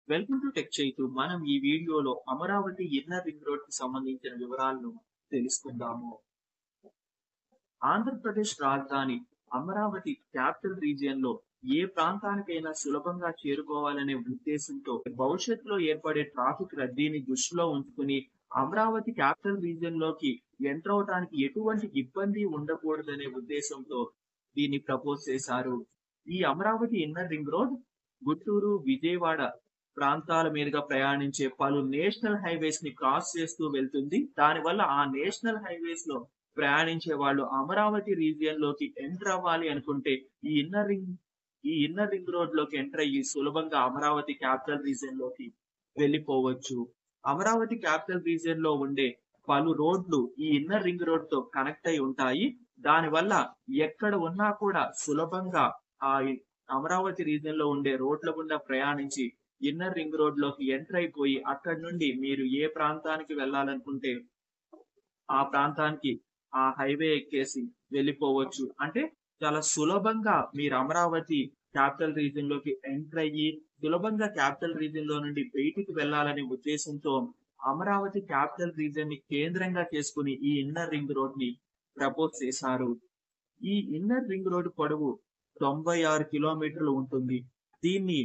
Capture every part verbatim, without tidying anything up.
Welcome to tech Chaitu. మనం ఈ వీడియోలో అమరావతి ఇన్నర్ రింగ్ రోడ్ కి సంబంధించిన వివరాలను తెలుసుకుందాము. ఆంధ్రప్రదేశ్ రాజధాని అమరావతి క్యాపిటల్ రీజియన్ లో ఏ ప్రాంతానికైనా సులభంగా చేరుకోవాలనే ఉద్దేశంతో భవిష్యత్తులో ఏర్పడే ట్రాఫిక్ రద్దీని దృష్టిలో ఉంచుకుని అమరావతి క్యాపిటల్ రీజియన్ లోకి ఎంటర్ అవడానికి ఎటువంటి ఇబ్బంది ఉండకూడదనే ఉద్దేశంతో దీన్ని ప్రపోజ్ చేశారు. ఈ Amaravati inner ring road Guntur, Vijayawada ప్రాంతాల మీదుగా ప్రయాణించే పలు నేషనల్ హైవేస్ ని క్రాస్ చేస్తూ వెళ్తుంది. దానివల్ల ఆ నేషనల్ హైవేస్ లో ప్రయాణించే వాళ్ళు అమరావతి రీజియన్ లోకి ఎంటర్ అవ్వాలి అనుకుంటే ఈ ఇన్నర్ రింగ్ ఈ ఇన్నర్ రింగ్ రోడ్ లోకి ఎంటర్ అయ్యి సులభంగా అమరావతి క్యాపిటల్ రీజియన్ లోకి వెళ్ళిపోవచ్చు. అమరావతి క్యాపిటల్ రీజియన్ లో ఉండే పలు రోడ్లు ఈ ఇన్నర్ రింగ్ రోడ్ తో కనెక్ట్ అయి ఉంటాయి. దానివల్ల ఎక్కడ ఉన్నా కూడా సులభంగా ఆ అమరావతి రీజియన్ లో ఉండే రోడ్ల గుండా ప్రయాణించి ఇన్నర్ రింగ్ రోడ్ లోకి ఎంటర్ అయిపోయి అక్కడి నుండి మీరు ఏ ప్రాంతానికి వెళ్ళాలనుకుంటే ఆ ప్రాంతానికి ఆ హైవే ఎక్కేసి వెళ్ళిపోవచ్చు. అంటే చాలా సులభంగా మీరు అమరావతి క్యాపిటల్ రీజియన్ లోకి ఎంటర్ అయ్యి సులభంగా క్యాపిటల్ రీజియన్ లో నుండి బయటికి వెళ్ళాలనే ఉద్దేశంతో అమరావతి క్యాపిటల్ రీజియన్ ని కేంద్రంగా చేసుకుని ఈ ఇన్నర్ రింగ్ రోడ్ ని ప్రపోజ్ చేశారు. ఈ ఇన్నర్ రింగ్ రోడ్ పొడవు తొంభై ఆరు కిలోమీటర్లు ఉంటుంది. దీన్ని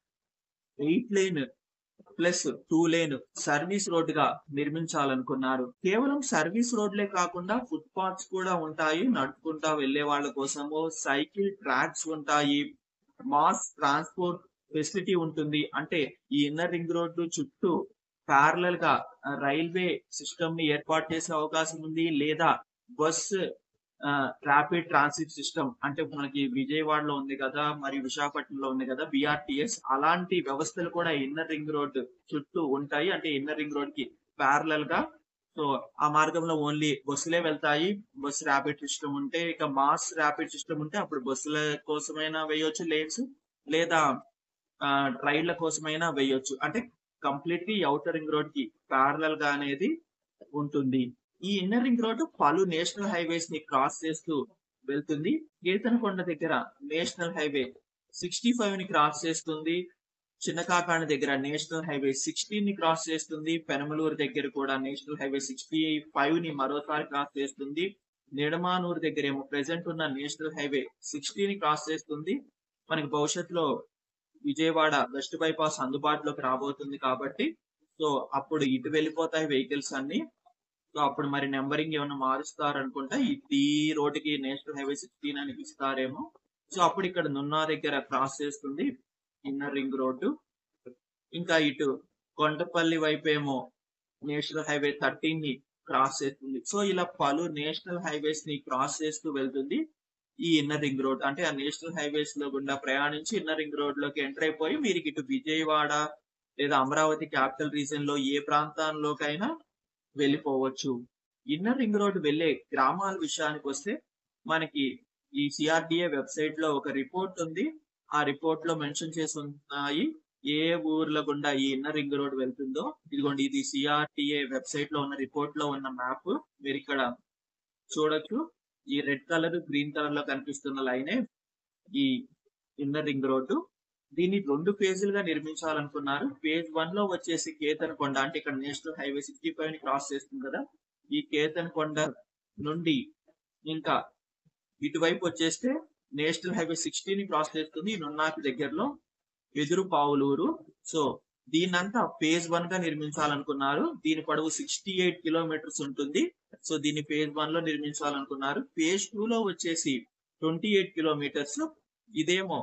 eight lane plus two lane service road గా నిర్మించాలనుకున్నారు. కేవలం సర్వీస్ రోడ్లే కాకుండా ఫుట్ పాత్స్ కూడా ఉంటాయి. నడుచుకుంటా వెళ్లే వాళ్ళ కోసము సైకిల్ ట్రాక్స్ ఉంటాయి. మాస్ ట్రాన్స్పోర్ట్ ఫెసిలిటీ ఉంటుంది. అంటే ఈ ఇన్నర్ రింగ్ రోడ్డు చుట్టూ ప్యారలల్ గా రైల్వే సిస్టమ్ ని ఏర్పాటు చేసే అవకాశం ఉంది. లేదా బస్ ర్యాపిడ్ ట్రాన్సిట్ సిస్టమ్ అంటే మనకి విజయవాడలో ఉంది కదా, మరి విశాఖపట్నంలో ఉంది కదా బిఆర్టిఎస్, అలాంటి వ్యవస్థలు కూడా ఇన్నర్ రింగ్ రోడ్ చుట్టూ ఉంటాయి. అంటే ఇన్నర్ రింగ్ రోడ్ కి ప్యారలల్ గా. సో ఆ మార్గంలో ఓన్లీ బస్సులే వెళ్తాయి. బస్ ర్యాపిడ్ సిస్టమ్ ఉంటే, ఇక మాస్ ర్యాపిడ్ సిస్టమ్ ఉంటే అప్పుడు బస్సుల కోసమైనా వేయొచ్చు లేన్స్, లేదా రైళ్ల కోసమైనా వేయొచ్చు. అంటే కంప్లీట్లీ ఔటర్ రింగ్ రోడ్ కి ప్యారలల్ గా అనేది ఉంటుంది. ఈ ఇన్నర్ రింగ్ రోడ్ పలు నేషనల్ హైవేస్ ని క్రాస్ చేస్తూ వెళ్తుంది. కేతనకొండ దగ్గర నేషనల్ హైవే సిక్స్టీ ఫైవ్ ని క్రాస్ చేస్తుంది. చిన్నకాకాని దగ్గర నేషనల్ హైవే సిక్స్టీన్ ని క్రాస్ చేస్తుంది. పెనమలూరు దగ్గర కూడా నేషనల్ హైవే సిక్స్టీ ఫైవ్ ని మరోసారి క్రాస్ చేస్తుంది. నిడమానూరు దగ్గర ఏమో ప్రెసెంట్ ఉన్న నేషనల్ హైవే సిక్స్టీ ని క్రాస్ చేస్తుంది. మనకి భవిష్యత్తులో విజయవాడ వెస్ట్ బైపాస్ అందుబాటులోకి రాబోతుంది కాబట్టి సో అప్పుడు ఇటు వెళ్ళిపోతాయి వెహికల్స్ అన్ని. సో అప్పుడు మరి నెంబరింగ్ ఏమైనా మారుస్తారు అనుకుంటా. ఈ రోడ్డుకి నేషనల్ హైవే సిక్స్టీన్ అని ఇస్తారేమో. సో అప్పుడు ఇక్కడ నున్నా దగ్గర క్రాస్ చేస్తుంది ఇన్నర్ రింగ్ రోడ్డు. ఇంకా ఇటు కొండపల్లి వైపు ఏమో నేషనల్ హైవే థర్టీన్ ని క్రాస్ చేస్తుంది. సో ఇలా పలు నేషనల్ హైవేస్ ని క్రాస్ చేస్తూ వెళ్తుంది ఈ ఇన్నర్ రింగ్ రోడ్. అంటే ఆ నేషనల్ హైవేస్ లో గుండా ప్రయాణించి ఇన్నర్ రింగ్ రోడ్ లోకి ఎంటర్ అయిపోయి మీరు ఇటు విజయవాడ లేదా అమరావతి క్యాపిటల్ రీజియన్ లో ఏ ప్రాంతాల్లోకైనా వెళ్ళిపోవచ్చు. ఇన్నర్ రింగ్ రోడ్ వెళ్లే గ్రామాల విషయానికి వస్తే మనకి ఈ సిఆర్డిఏ వెబ్సైట్ లో ఒక రిపోర్ట్ ఉంది. ఆ రిపోర్ట్ లో మెన్షన్ చేసి ఉన్నాయి ఏ ఊర్ల గుండా ఈ ఇన్నర్ రింగ్ రోడ్ వెళ్తుందో. ఇదిగోండి, ఇది సిఆర్డిఏ వెబ్సైట్ లో ఉన్న రిపోర్ట్ లో ఉన్న మ్యాప్ మీరు ఇక్కడ చూడొచ్చు. ఈ రెడ్ కలర్ గ్రీన్ కలర్ లో కనిపిస్తున్న లైనే ఈ ఇన్నర్ రింగ్ రోడ్డు. దీన్ని రెండు ఫేజులుగా నిర్మించాలనుకున్నారు. ఫేజ్ వన్ లో వచ్చేసి కేతనకొండ, అంటే ఇక్కడ నేషనల్ హైవే సిక్స్టీ ఫైవ్ ని క్రాస్ చేస్తుంది కదా, ఈ కేతనకొండ నుండి ఇంకా ఇటువైపు వచ్చేస్తే నేషనల్ హైవే సిక్స్టీ ని క్రాస్ చేస్తుంది నున్నాకి దగ్గరలో ఎదురు పావులూరు. సో దీన్నంతా ఫేజ్ వన్ గా నిర్మించాలనుకున్నారు. దీని పొడవు సిక్స్టీ ఎయిట్ కిలోమీటర్స్ ఉంటుంది. సో దీన్ని ఫేజ్ వన్ లో నిర్మించాలనుకున్నారు. ఫేజ్ టూ లో వచ్చేసి ట్వంటీ ఎయిట్ కిలోమీటర్స్. ఇదేమో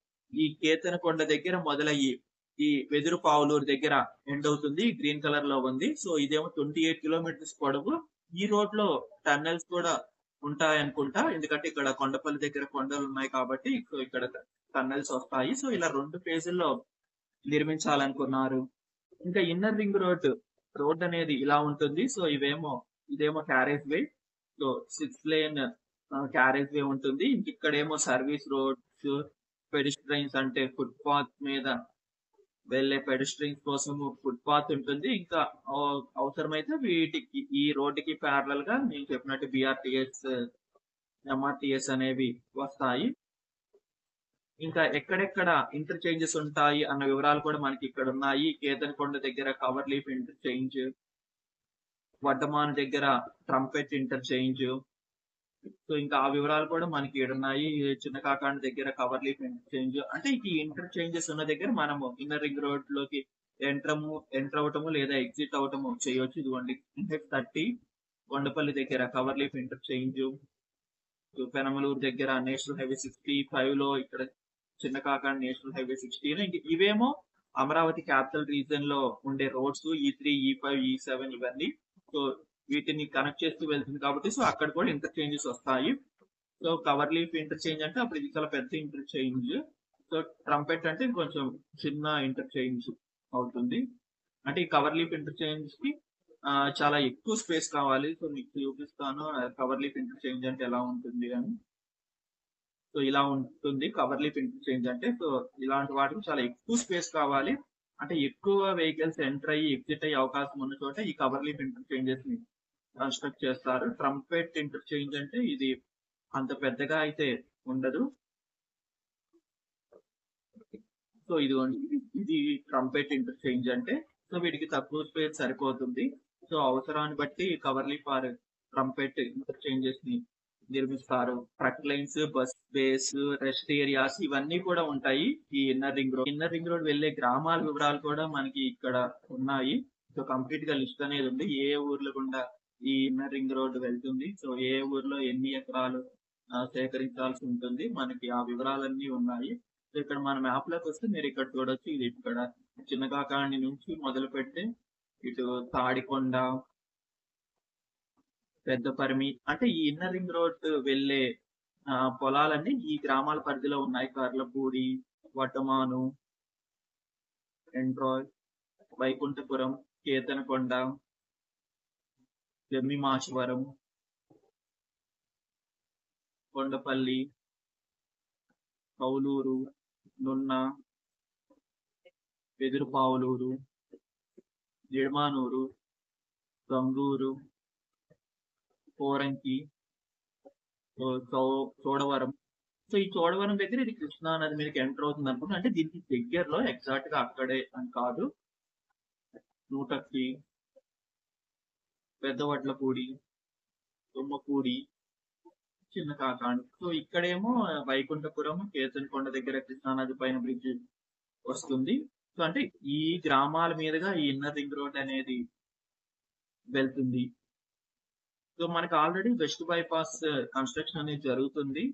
ఈ కేతనకొండ దగ్గర మొదలయ్యి ఈ వెదురు పావులూరు దగ్గర ఎండ్ అవుతుంది. గ్రీన్ కలర్ లో ఉంది. సో ఇదేమో ట్వంటీ ఎయిట్ కిలోమీటర్స్ పొడవు. ఈ రోడ్ లో టన్నెల్స్ కూడా ఉంటాయి అనుకుంటా, ఎందుకంటే ఇక్కడ కొండపల్లి దగ్గర కొండలు ఉన్నాయి కాబట్టి సో ఇక్కడ టన్నెల్స్ వస్తాయి. సో ఇలా రెండు ఫేజుల్లో నిర్మించాలనుకున్నారు. ఇంకా ఇన్నర్ రింగ్ రోడ్ రోడ్ అనేది ఇలా ఉంటుంది. సో ఇవేమో ఇదేమో carriageway. So six lane carriageway ఉంటుంది. ఇక్కడేమో సర్వీస్ రోడ్స్, పెడిస్ట్రైన్స్ అంటే ఫుట్ పాత్ మీద వెళ్లే పెడిస్ట్రైన్స్ కోసం ఫుట్ పాత్ ఉంటుంది. ఇంకా అవసరమైతే వీటికి ఈ రోడ్డుకి ప్యారలల్ గా నేను చెప్పినట్టు బిఆర్టిఎస్, ఎంఆర్టిఎస్ అనేవి వస్తాయి. ఇంకా ఎక్కడెక్కడ ఇంటర్చేంజెస్ ఉంటాయి అన్న వివరాలు కూడా మనకి ఇక్కడ ఉన్నాయి. కేతనకొండ దగ్గర కవర్ లీఫ్ ఇంటర్చేంజ్, వడ్డమాను దగ్గర ట్రంపెట్ ఇంటర్చేంజ్. సో ఇంకా ఆ వివరాలు కూడా మనకి ఈడున్నాయి. చిన్న కాకాని దగ్గర కవర్ లీఫ్ ఇంటర్చేంజ్. అంటే ఈ ఇంటర్చేంజెస్ ఉన్న దగ్గర మనము ఇన్నర్ రింగ్ రోడ్ లోకి ఎంట్రము ఎంటర్ అవటము లేదా ఎగ్జిట్ అవటము చేయొచ్చు. ఇదిగోండి థర్టీ కొండపల్లి దగ్గర కవర్ లీఫ్ ఇంటర్చేంజ్, పెనమలూరు దగ్గర నేషనల్ హైవే సిక్స్టీ ఫైవ్ లో ఇక్కడ చిన్న కాకాని నేషనల్ హైవే సిక్స్టీ. ఇవేమో అమరావతి క్యాపిటల్ రీజన్ లో ఉండే రోడ్స్ ఈ త్రీ ఈ ఫైవ్ ఈ సెవెన్ ఇవన్నీ. సో వీటిని కనెక్ట్ చేస్తూ వెళ్తుంది కాబట్టి సో అక్కడ కూడా ఇంటర్చేంజెస్ వస్తాయి. సో కవర్ లీఫ్ ఇంటర్చేంజ్ అంటే అప్పుడు ఇది చాలా పెద్ద ఇంటర్చేంజ్. సో ట్రంపెట్ అంటే కొంచెం చిన్న ఇంటర్చేంజ్ అవుతుంది. అంటే ఈ కవర్ లీఫ్ ఇంటర్చేంజ్ కి చాలా ఎక్కువ స్పేస్ కావాలి. సో మీకు చూపిస్తాను కవర్ లీఫ్ ఇంటర్చేంజ్ అంటే ఎలా ఉంటుంది అని. సో ఇలా ఉంటుంది కవర్ లీఫ్ ఇంటర్చేంజ్ అంటే. సో ఇలాంటి వాటికి చాలా ఎక్కువ స్పేస్ కావాలి. అంటే ఎక్కువ వెహికల్స్ ఎంటర్ అయ్యి ఎగ్జిట్ అయ్యే అవకాశం ఉన్న చోట ఈ కవర్ లీఫ్ ఇంటర్చేంజెస్ ని కన్స్ట్రక్ట్ చేస్తారు. ట్రంపెట్ ఇంటర్చేంజ్ అంటే ఇది అంత పెద్దగా అయితే ఉండదు. సో ఇది ఇది ట్రంపెట్ ఇంటర్చేంజ్ అంటే. సో వీటికి తక్కువ స్పేస్ సరిపోతుంది. సో అవసరాన్ని బట్టి cover leaf or trumpet interchanges ని నిర్మిస్తారు. Truck lines, bus bays, rest areas ఇవన్నీ కూడా ఉంటాయి ఈ inner ring road. Inner ring road వెళ్లే గ్రామాల వివరాలు కూడా మనకి ఇక్కడ ఉన్నాయి. సో కంప్లీట్ గా లిస్ట్ అనేది ఉంది. ఏ ఊర్ల గుండా ఈ ఇన్నర్ రింగ్ రోడ్ వెళ్తుంది, సో ఏ ఊర్లో ఎన్ని ఎకరాలు సేకరించాల్సి ఉంటుంది, మనకి ఆ వివరాలన్నీ ఉన్నాయి. సో ఇక్కడ మన మ్యాప్ లోకి వస్తే మీరు ఇక్కడ చూడొచ్చు. ఇది ఇక్కడ చిన్న కాకాని నుంచి మొదలు పెడితే ఇటు తాడికొండ, పెద్ద పరిమి అంటే ఈ ఇన్నర్ రింగ్ రోడ్ వెళ్లే పొలాలన్నీ ఈ గ్రామాల పరిధిలో ఉన్నాయి. కర్లపూడి, వడ్డమాను, ఎండ్రాయ్, వైకుంఠపురం, కేతనకొండ, జమ్మిమాచవరం, కొండపల్లి, కౌలూరు, నున్న, వెదురుపావులూరు, నిడమానూరు, గంగూరు, పోరంకి, చోడవరం. సో ఈ చోడవరం దగ్గర ఇది కృష్ణా నది మీదకి ఎంటర్ అవుతుంది అనుకుంటా. అంటే దీనికి దగ్గరలో ఎగ్జాక్ట్ గా అక్కడే అని కాదు. నూటక్కి, పెద్దవడ్లపూడి, తుమ్మపూడి, చిన్న కాకాని. సో ఇక్కడేమో వైకుంఠపురం, కేతనకొండ దగ్గర కృష్ణానది పైన బ్రిడ్జ్ వస్తుంది. సో అంటే ఈ గ్రామాల మీదుగా ఈ ఇన్నర్ రింగ్ రోడ్ అనేది వెళ్తుంది. సో మనకి ఆల్రెడీ వెస్ట్ బైపాస్ కన్స్ట్రక్షన్ అనేది జరుగుతుంది.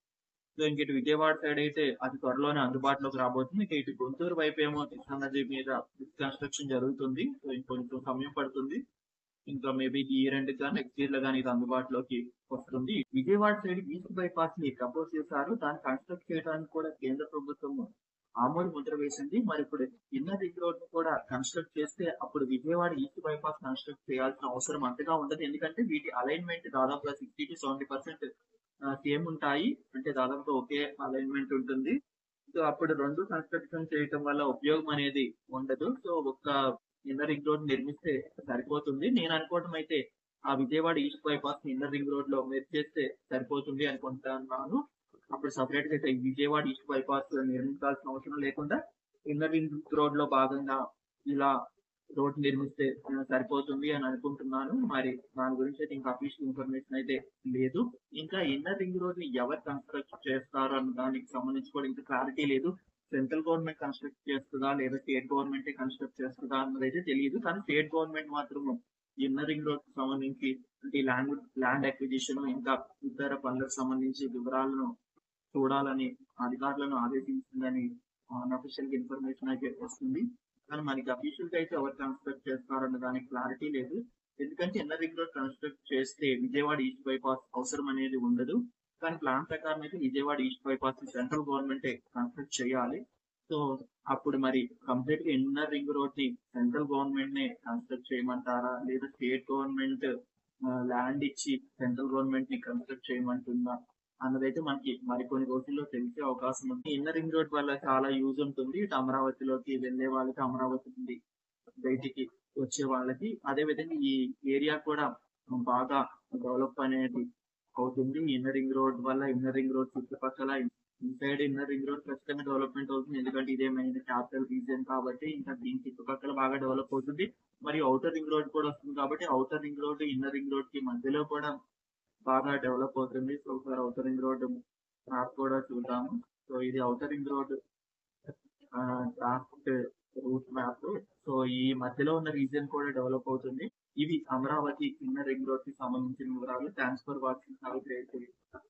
సో ఇంక ఇటు విజయవాడ సైడ్ అయితే అది త్వరలోనే అందుబాటులోకి రాబోతుంది. ఇక ఇటు గుంటూరు వైపు ఏమో కృష్ణానది మీద కన్స్ట్రక్షన్ జరుగుతుంది. సో ఇంకొంచెం సమయం పడుతుంది. ఇంకా మేబీ ఈ రెండు కానీ నెక్స్ట్ ఇయర్ లో కానీ ఇది అందుబాటులోకి వస్తుంది. విజయవాడ సైడ్ ఈస్ట్ బైపాస్ ని ప్రపోజ్ చేశారు. దాన్ని కన్స్ట్రక్ట్ చేయడానికి కూడా కేంద్ర ప్రభుత్వం ఆమోద ముద్ర వేసింది. మరి ఇప్పుడు ఇన్నర్ రింగ్ రోడ్ కూడా కన్స్ట్రక్ట్ చేస్తే అప్పుడు విజయవాడ ఈస్ట్ బైపాస్ కన్స్ట్రక్ట్ చేయాల్సిన అవసరం అంతగా ఉండదు. ఎందుకంటే వీటి అలైన్మెంట్ దాదాపుగా sixty to seventy percent same ఉంటాయి. అంటే దాదాపుగా ఒకే అలైన్మెంట్ ఉంటుంది. సో అప్పుడు రెండు కన్స్ట్రక్షన్ చేయటం వల్ల ఉపయోగం అనేది ఉండదు. సో ఒక్క ఇన్నర్ రింగ్ రోడ్ నిర్మిస్తే సరిపోతుంది. నేను అనుకోవటం అయితే ఆ Vijayawada east bypass inner ring road లో మెర్జ్ చేస్తే సరిపోతుంది అనుకుంటున్నాను. అప్పుడు సపరేట్ గా విజయవాడ ఈస్ట్ బైపాస్ నిర్మించాల్సిన అవసరం లేకుండా ఇన్నర్ రింగ్ రోడ్ లో భాగంగా ఇలా రోడ్ నిర్మిస్తే సరిపోతుంది అని అనుకుంటున్నాను. మరి దాని గురించి అయితే ఇంకా అఫీషియల్ ఇన్ఫర్మేషన్ అయితే లేదు. ఇంకా ఇన్నర్ రింగ్ రోడ్ ని ఎవరు కన్స్ట్రక్ట్ చేస్తారు అన్న దానికి సంబంధించి కూడా ఇంకా క్లారిటీ లేదు. సెంట్రల్ గవర్నమెంట్ కన్స్ట్రక్ట్ చేస్తుందా లేదా స్టేట్ గవర్నమెంట్ కన్స్ట్రక్ట్ చేస్తుందా అన్నది అయితే తెలియదు. కానీ స్టేట్ గవర్నమెంట్ మాత్రం ఇన్నర్ రింగ్ రోడ్ సంబంధించి అంటే ల్యాండ్ ల్యాండ్ అక్విజిషన్ ఇంకా ఇతర పనులకు సంబంధించి వివరాలను చూడాలని అధికారులను ఆదేశించిందని అఫీషియల్ ఇన్ఫర్మేషన్ అయితే వస్తుంది. కానీ మనకి అఫీషియల్ గా అయితే ఎవరు కన్స్ట్రక్ట్ చేస్తారన్న దానికి క్లారిటీ లేదు. ఎందుకంటే ఇన్నర్ రింగ్ రోడ్ కన్స్ట్రక్ట్ చేస్తే విజయవాడ ఈస్ట్ బైపాస్ అవసరం అనేది ఉండదు. కానీ ప్లాన్ ప్రకారం అయితే Vijayawada east bypass central government construct చేయాలి. సో అప్పుడు మరి కంప్లీట్ గా ఇన్నర్ రింగ్ రోడ్ ని సెంట్రల్ గవర్నమెంట్ నే కన్స్ట్రక్ట్ చేయమంటారా లేదా స్టేట్ గవర్నమెంట్ ల్యాండ్ ఇచ్చి సెంట్రల్ గవర్నమెంట్ ని కన్స్ట్రక్ట్ చేయమంటుందా అన్నదైతే మనకి మరికొన్ని రోజుల్లో తెలిసే అవకాశం ఉంది. ఇన్నర్ రింగ్ రోడ్ వల్ల చాలా యూజ్ ఉంటుంది. ఇటు అమరావతిలోకి వెళ్లే వాళ్ళకి, అమరావతి నుండి బయటికి వచ్చే వాళ్ళకి. అదే విధంగా ఈ ఏరియా కూడా బాగా డెవలప్ అనేది అవుతుంది. ఇన్నర్ రింగ్ రోడ్ వల్ల ఇన్నర్ రింగ్ రోడ్ చుట్టుపక్కల ఇన్సైడ్ ఇన్నర్ రింగ్ రోడ్ ఖచ్చితంగా డెవలప్మెంట్ అవుతుంది. ఎందుకంటే ఇదే మెయిన్ క్యాపిటల్ రీజియన్ కాబట్టి ఇంకా దీని చుట్టుపక్కల బాగా డెవలప్ అవుతుంది. మరియు ఔటర్ రింగ్ రోడ్ కూడా వస్తుంది కాబట్టి outer ring road, inner ring road కి మధ్యలో కూడా బాగా డెవలప్ అవుతుంది. సో ఒకసారి ఔటర్ రింగ్ రోడ్ మ్యాప్ కూడా చూద్దాము. సో ఇది outer ring road draft route map. So ఈ మధ్యలో ఉన్న రీజియన్ కూడా డెవలప్ అవుతుంది. ఇవి అమరావతి ఇన్నర్ రింగ్ రోడ్ కి సంబంధించిన వివరాలు. Thanks for watching. Have a great day.